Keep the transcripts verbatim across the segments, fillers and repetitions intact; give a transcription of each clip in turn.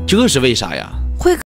这是为啥呀？ 辉哥。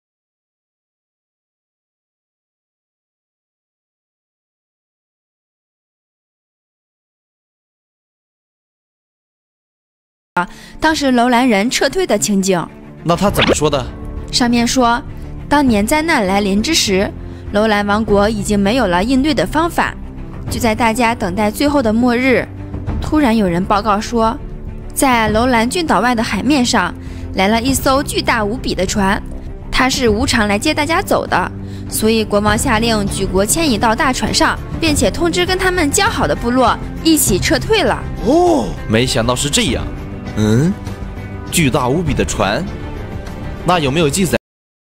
当时楼兰人撤退的情景。 那他怎么说的？ 上面说，当年灾难来临之时，楼兰王国已经没有了应对的方法。就在大家等待最后的末日，突然有人报告说，在楼兰郡岛外的海面上来了一艘巨大无比的船，它是无偿来接大家走的。所以国王下令举国迁移到大船上，并且通知跟他们交好的部落一起撤退了。 哦，没想到是这样。 嗯，巨大无比的船，那有没有记载？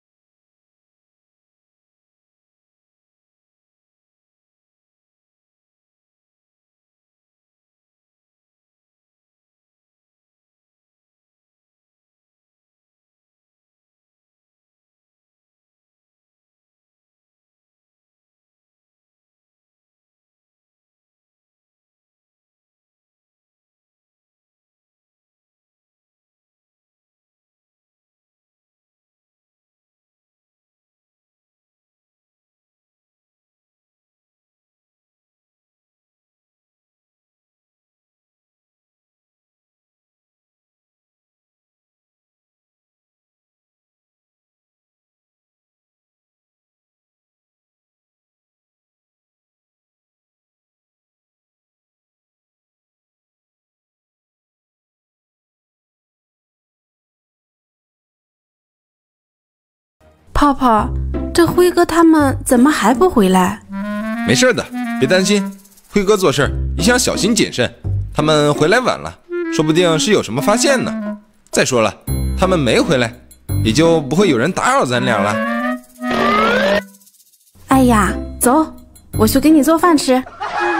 泡泡，这辉哥他们怎么还不回来？ 没事的，别担心。辉哥做事一向小心谨慎，他们回来晚了，说不定是有什么发现呢。再说了，他们没回来，也就不会有人打扰咱俩了。 哎呀，走，我去给你做饭吃。